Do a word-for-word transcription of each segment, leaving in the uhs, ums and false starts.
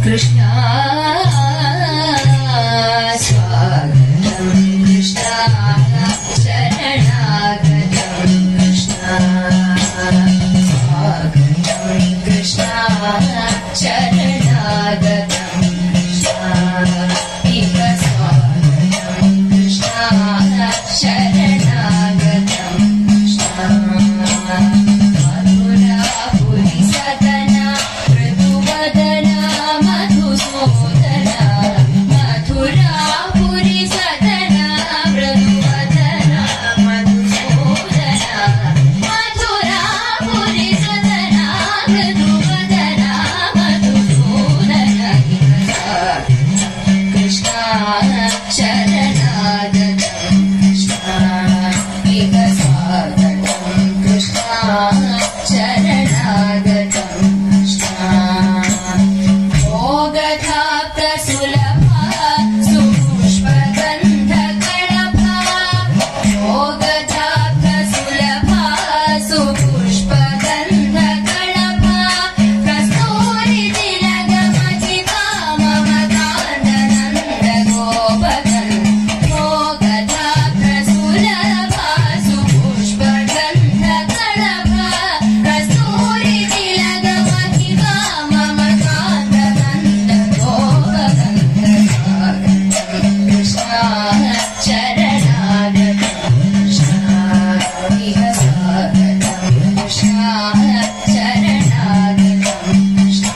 Krishna Swagatam Krishna Sharanagatam Krishna Swagatam Krishna Sharanagatam Krishna Ika Swagatam Krishna Sharanagatam Krishna Madhura Puri Sadana Praduvadana Madhusudana Madhura Puri Sadana Praduvadana Madhusudana Madhura Puri Sadana Praduvadana Madhusudana Krishna Sharanagatam Krishna Ika Swagatam Krishna Sharanagatam Krishna Mogadhapta Sulabha Supushpagandha Kalabha Mogadhapta Sulabha Supushpagandha Kalabha Kasturi Tilagamatika Mamakandananda Gopakan Mogadhapta Sulabha Supushpagandha Kalabha Kasturi Tilagamatika Mamakandananda Gopakan Krishna Sharanagatam Krishna Iha Swagatam Krishna Sharanagatam Krishna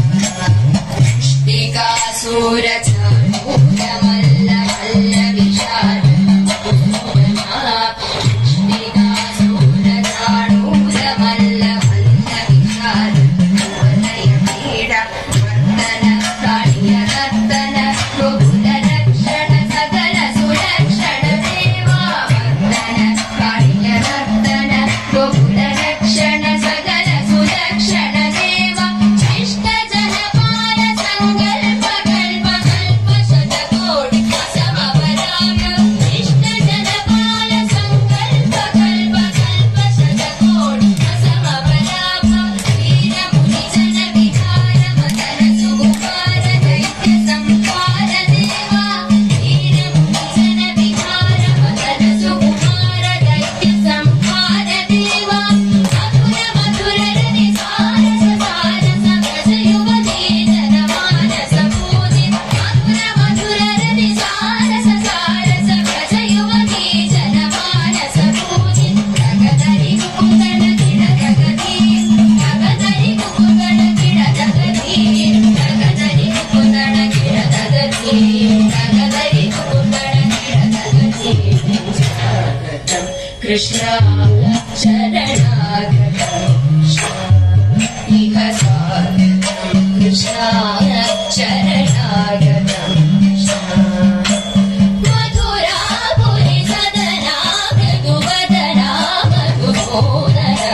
Shtika Surachanura Malla Malla Visharana Shtika Surachanura Malla Malla Visharana Varnaya Pida Vardana Kaliya Nardana Gokula Rakshana Sagala Surakshana Deva Vardana Kaliya Nardana Gokula Rakshana Sagala Surakshana Deva Krishna Janapala Sankalpa Kalpa Kalpa Shatakodi Samavaraga Krishna Janapala Sankalpa Kalpa Kalpa Shatakodi Samavaraga Veera Muni Jana Vihara Madana Sugupara Daitya Sampara Deva Veera Muni Jana Vihara Madana Sugupara Daitya Sampara Deva Madhura Madhura Rani Sarasa Sarasa Gaja Yuvati Jana Manasa Pooji Madhura Madhura Rani Sarasa Sarasa Gaja Yuvati Jana Manasa Pooji Ragadari Kukundana Kida Jagati Ragadari Kukundana Kida Jagati Ragadari Kukundana Kida Jagati Ragadari Kukundana Kida Jagati Swagatam Krishna Sharanagatam Krishna Iha Swagatam Krishna Sharanagatam Krishna Madhura Puri Sadana Praduvadana Madhusudana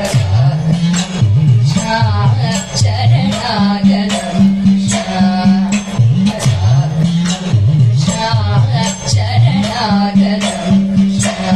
Krishna Sharanagatam Krishna Iha Swagatam Krishna Sharanagatam Krishna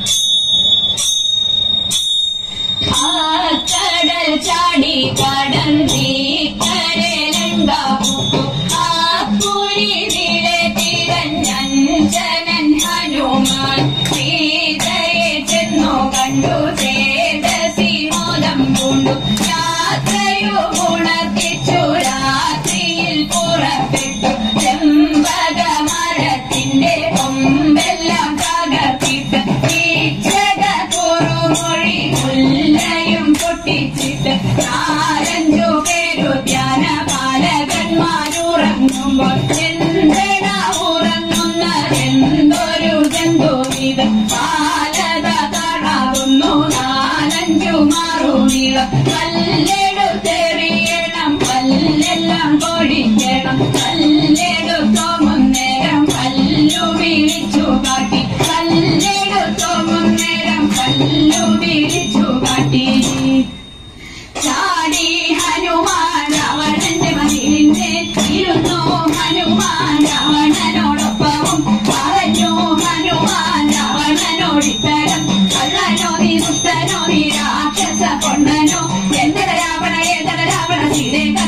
Kadal chadi kadanti karelanga pupu apuri dire tiranjanjanan hanuman sitaye chennu kandu chedasi modam pundu yatrayu gunathichu ratriyil purappettu chembaka marathinte kombellam tagartittu ichada kurumozhi മുല്ലയും പൊട്ടിച്ചിട്ട് നാലഞ്ചു പേരു ധ്യാന പാലകന്മാരുറങ്ങുമ്പോൾ എന്തെട ഉറങ്ങുന്നതെന്തൊരു ജന്തുവിത് പാലത കാണാകുന്നു നാലഞ്ചു മാറുനീളം കല്ലെടുത്തെറിയണം പല്ലെല്ലാം പൊടിക്കണം കല്ലെടുത്തോ മുന്നേരം പല്ലു വിളിച്ചു കാട്ടി കല്ലെടുത്തോ മുന്നേരം പല്ലു വിളിച്ചു കാട്ടി ചാടി ഹനുമാൻ അവളന്റെ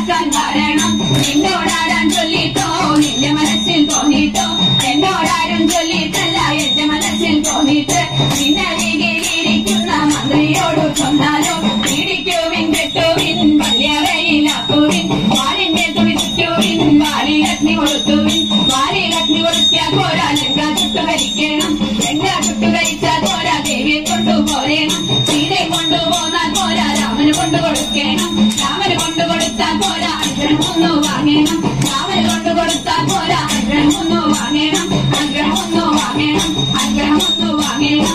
നടക്കാൻ കാരണം നിന്നോടാരാൻ ചൊല്ലിട്ടോ നിന്റെ മനസ്സിൽ തോന്നിട്ടോ എന്നോടാരും ചൊല്ലിട്ടല്ല എന്റെ മനസ്സിൽ തോന്നിട്ട് നിന്നരികിലിരിക്കുന്ന മന്ത്രിയോട് ചൊന്നാലോ ഇടിക്കുവിൻ കെട്ടുവിൻ വല്യവയിലാക്കുവിൻ വാലിന്റെ തുണി ചുറ്റുവിൻ വാലിലഗ്നി കൊടുത്തുവിൻ വാലിലഗ്നി കൊടുത്താൽ പോരാ ലങ്ക ചുട്ടുകരിക്കണം ലങ്ക ചുട്ടുകരിച്ചാൽ പോരാ ദേവിയെ കൊണ്ടുപോരേണം സീതയെ കൊണ്ടുപോന്നാൽ പോരാ രാമന് കൊണ്ടു കൊടുക്കണം രാമന് കൊണ്ടു കൊടുത്താൽ പോരാ അനുഗ്രഹം ഒന്ന് വാങ്ങണം രാമന് കൊണ്ടു കൊടുത്താൽ പോരാ അനുഗ്രഹം ഒന്ന് വാങ്ങണം അനുഗ്രഹം ഒന്ന് വാങ്ങണം അനുഗ്രഹം ഒന്ന് വാങ്ങണം.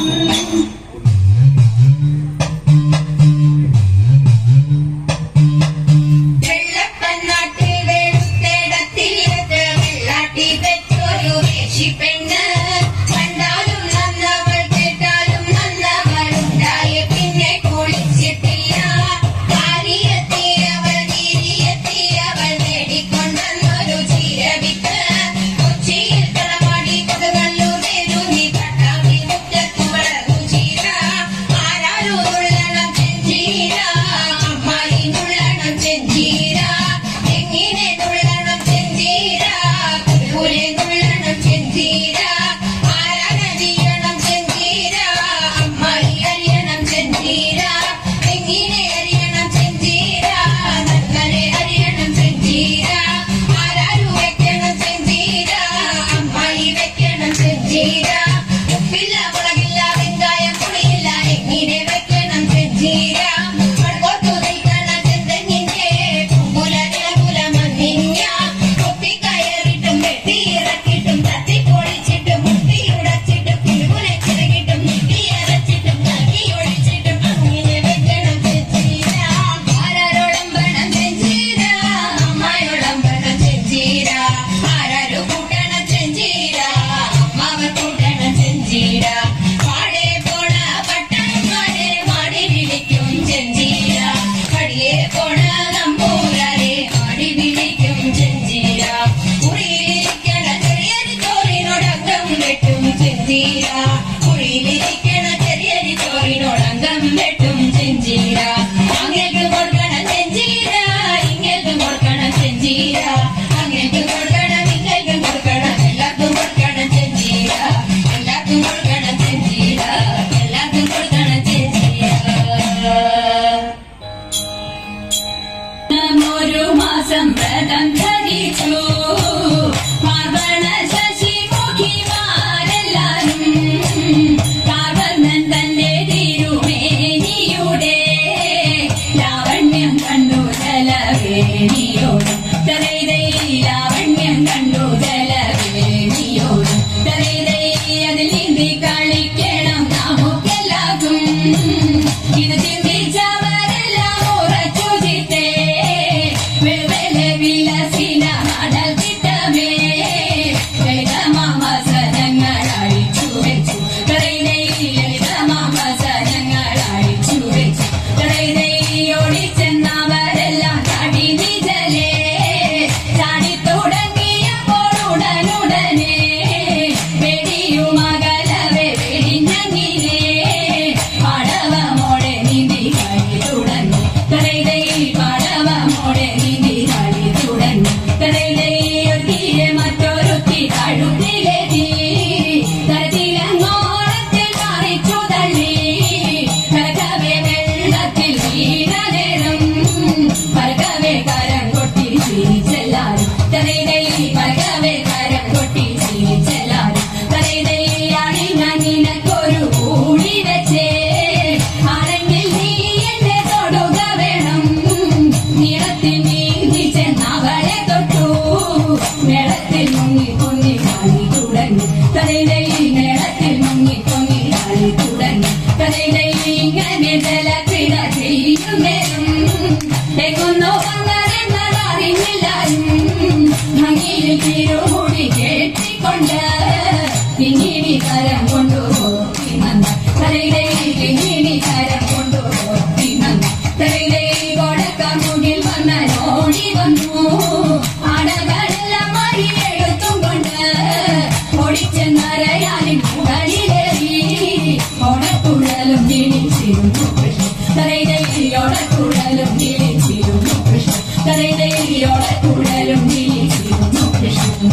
Tare ചിരിയോടെ തുടരും വിളിച്ചിരുന്നു കൃഷ്ണൻ.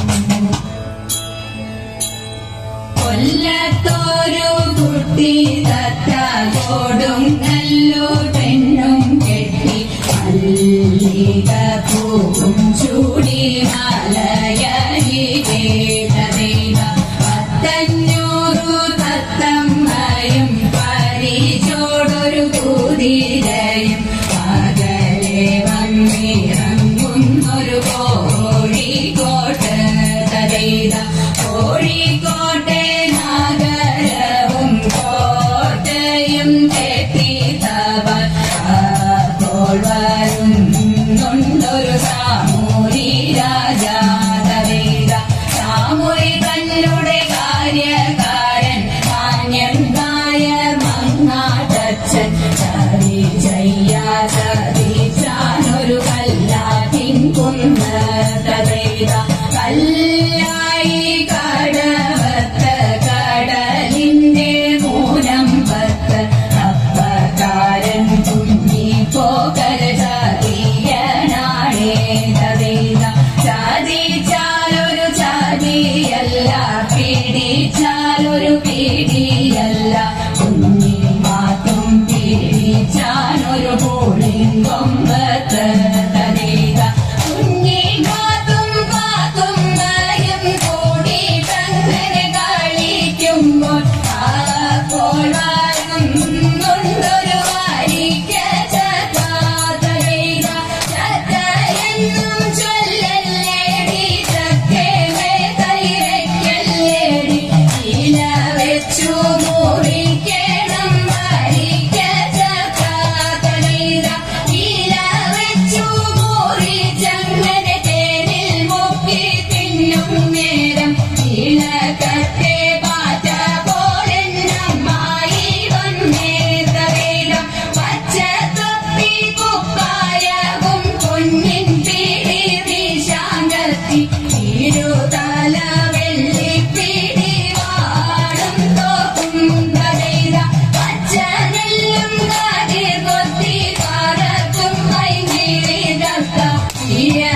കൊല്ലത്തോരു കുട്ടി തത്തോടും നല്ലു പെണ്ണും കെട്ടി മല്ലിക പൂവും ചൂടി മലയരി കേട്ടതേവ പത്തഞ്ഞൂറു തത്തമ്മയും പരിചോടൊരു കുതിരയും പകലെ വന്നിറങ്ങുന്നൊരു കോഴിക്കോട്ട് തതേവ കോഴിക്കോട്ടെ നഗരവും കോട്ടയും കെട്ടി തവ അപ്പോൾ വരുന്നുണ്ടൊരു സാമൂരി രാജാ തതേവ സാമൂരി തന്നുടെ കാര്യകാരൻ മാന്യന്തായ മങ്ങാട്ടച്ഛൻ ചതി ചെയ്യാ ചതിച്ചാനൊരു കല്ലാറ്റിൻ കുന്ന് തതേവ കല്ലായി കടവത്ത് കടലിന്റെ മൂലം പത്ത് അപ്പക്കാരൻ കുഞ്ഞി പോകൽ ചതിയനാണേ തതേവ ചതിച്ചാലൊരു ചതിയല്ല പിടിച്ചാലൊരു പിടിയല്ല കുഞ്ഞി മാത്തും പിടിച്ചാനൊരു പൂളിങ്കൊമ്പത്ത് തതേവ കുഞ്ഞി മാത്തും പാത്തും മയം കൂടി തങ്ങനെ കളിക്കുമ്പോൾ അപ്പോൾ വരുന്നുണ്ടൊരു വാരിക്ക ചക്ക തതേവ ചക്കയെന്നും ചൊല്ലല്ലേടി ചക്കേമേ കൈവയ്ക്കല്ലേടി ഇല വെച്ചു മുറിക്കണം വാരിക്ക ചക്ക തതേവ ഇല വെച്ചു മുറിച്ചങ്ങനെ തേനിൽ മുക്കി തിന്നും നേരം ഇളകത്തെ പാറ്റ പോലെന്നമ്മായി വന്നേ തതേവ പച്ച തൊപ്പി കുപ്പായവും പൊന്നിൻ പിടി വീശാങ്കത്തി ഇരുതല വെള്ളിപ്പിടി വാടും തോക്കും തതേവ പച്ച നെല്ലും കാതിർ കൊത്തി പറക്കും മൈകിരി തത്ത